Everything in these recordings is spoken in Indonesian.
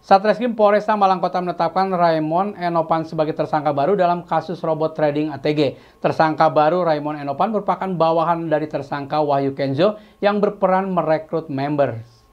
Satreskrim Polresta Malang Kota menetapkan Raymond Enovan sebagai tersangka baru dalam kasus robot trading ATG. Tersangka baru Raymond Enovan merupakan bawahan dari tersangka Wahyu Kenzo yang berperan merekrut member.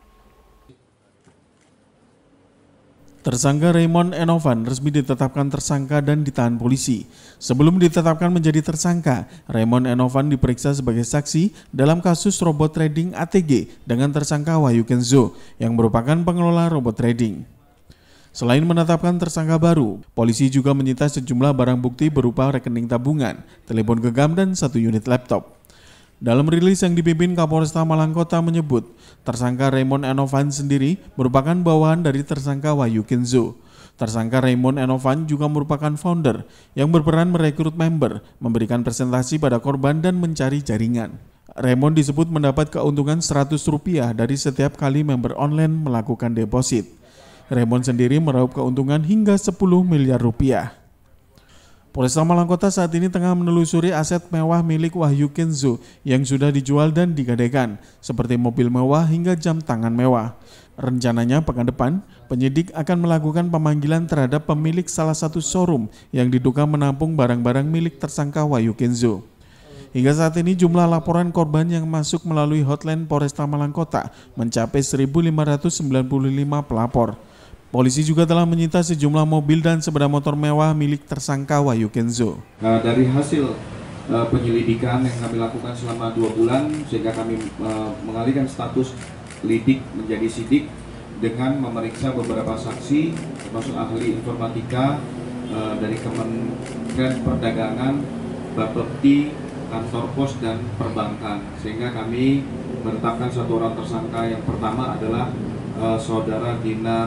Tersangka Raymond Enovan resmi ditetapkan tersangka dan ditahan polisi. Sebelum ditetapkan menjadi tersangka, Raymond Enovan diperiksa sebagai saksi dalam kasus robot trading ATG dengan tersangka Wahyu Kenzo yang merupakan pengelola robot trading. Selain menetapkan tersangka baru, polisi juga menyita sejumlah barang bukti berupa rekening tabungan, telepon genggam, dan 1 unit laptop. Dalam rilis yang dipimpin Kapolresta Malang Kota menyebut, tersangka Raymond Enovan sendiri merupakan bawahan dari tersangka Wahyu Kenzo. Tersangka Raymond Enovan juga merupakan founder yang berperan merekrut member, memberikan presentasi pada korban dan mencari jaringan. Raymond disebut mendapat keuntungan Rp100 dari setiap kali member online melakukan deposit. Raymond sendiri meraup keuntungan hingga Rp10 miliar. Polresta Malang Kota saat ini tengah menelusuri aset mewah milik Wahyu Kenzo yang sudah dijual dan digadaikan, seperti mobil mewah hingga jam tangan mewah. Rencananya pekan depan, penyidik akan melakukan pemanggilan terhadap pemilik salah satu showroom yang diduga menampung barang-barang milik tersangka Wahyu Kenzo. Hingga saat ini jumlah laporan korban yang masuk melalui hotline Polresta Malang Kota mencapai 1.595 pelapor. Polisi juga telah menyita sejumlah mobil dan sepeda motor mewah milik tersangka Wahyu Kenzo. Dari hasil penyelidikan yang kami lakukan selama 2 bulan, sehingga kami mengalihkan status lidik menjadi sidik dengan memeriksa beberapa saksi, termasuk ahli informatika dari Kementerian Perdagangan, Bapepti, Kantor Pos, dan Perbankan. Sehingga kami menetapkan 1 orang tersangka. Yang pertama adalah saudara Dinar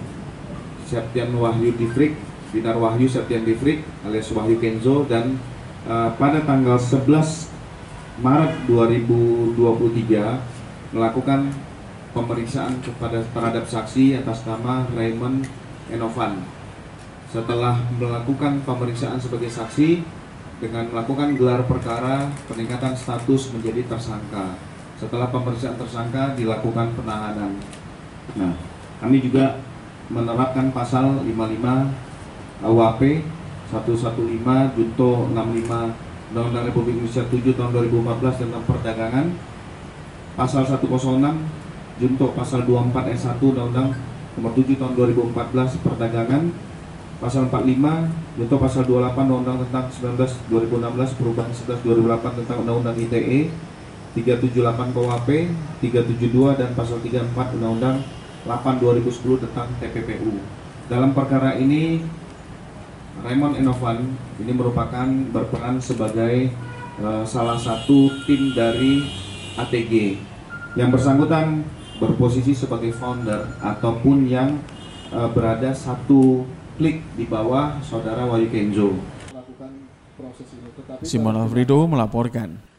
Wahyu Septian Divrik alias Wahyu Kenzo, dan pada tanggal 11 Maret 2023 melakukan pemeriksaan terhadap saksi atas nama Raymond Enovan. Setelah melakukan pemeriksaan sebagai saksi dengan melakukan gelar perkara peningkatan status menjadi tersangka. Setelah pemeriksaan tersangka dilakukan penahanan. Nah, kami juga menerapkan pasal 55 UHP 115 Junto 65 Undang-Undang Republik Indonesia 7 tahun 2014 tentang perdagangan, pasal 106 Junto pasal 24 S 1 Undang-Undang nomor 7 tahun 2014 perdagangan, pasal 45 Junto pasal 28 Undang-Undang tentang 19 2016 perubahan 11 2008 tentang Undang-Undang ITE, 378 KUHP, 372 dan pasal 34 Undang-Undang 8 2010 tentang TPPU. Dalam perkara ini Raymond Enovan ini merupakan berperan sebagai salah satu tim dari ATG. Yang bersangkutan berposisi sebagai founder ataupun yang berada 1 klik di bawah saudara Wahyu Kenzo. Simon Alfredo melaporkan.